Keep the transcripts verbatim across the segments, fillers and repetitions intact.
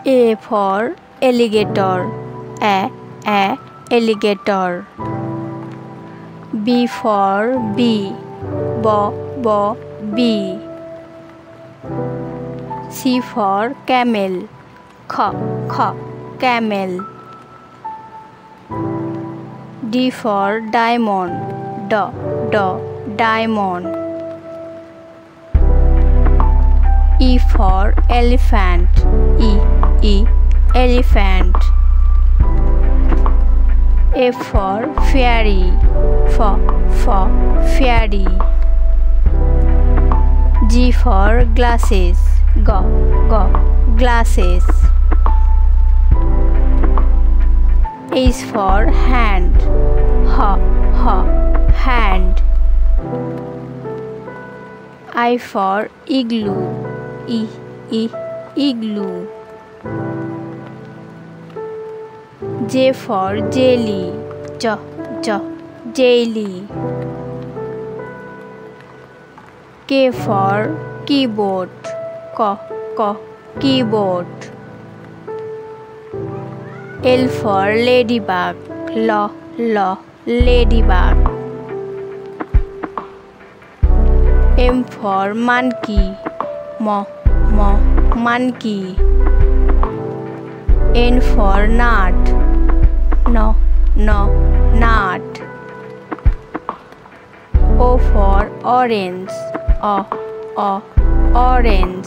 A for alligator. A, a, alligator. B for bee. B, b, bee. C for camel. K, k, camel. D for diamond. D, d, diamond. E for elephant. E, e, elephant. F for fairy. F, f, fairy. G for glasses. G, g, glasses. H for hand. H, h, hand. I for igloo. E, e, igloo. J for jelly. J, j, jelly. K for keyboard. K, k, keyboard. L for ladybug. L, l, ladybug. M for monkey. M, m, monkey. N for nut. N, n, nut. O for orange. O, o, orange.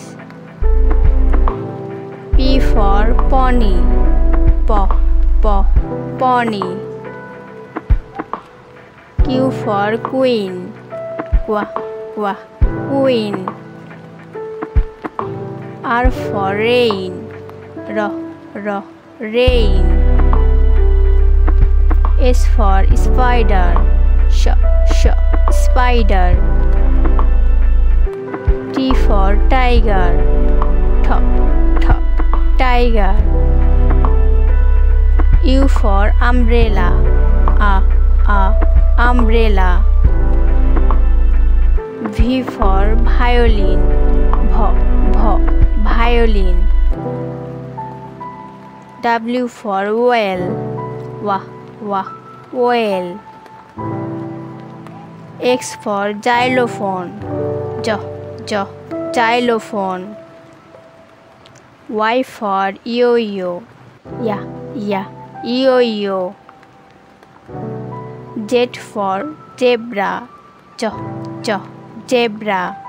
P for pony. P, p, pony. Q for queen. Q, q, queen. R for rain. R, r, rain. S for spider. Sh, sh, spider. T for tiger. Th, th, tiger. U for umbrella. A, a, umbrella. V for violin. V, v, violin. W for whale. W, w, whale. X for xylophone. J, j, xylophone. Y for yo-yo. Ya, ya, yo-yo. Z for zebra. J, j, zebra.